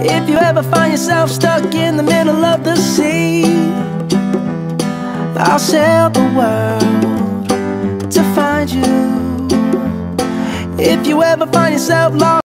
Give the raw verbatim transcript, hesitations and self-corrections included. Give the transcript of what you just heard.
If you ever find yourself stuck in the middle of the sea, I'll sail the world to find you. If you ever find yourself lost